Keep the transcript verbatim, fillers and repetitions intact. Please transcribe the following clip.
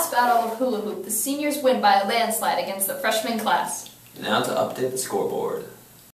last battle of hula hoop, the seniors win by a landslide against the freshman class. Now to update the scoreboard.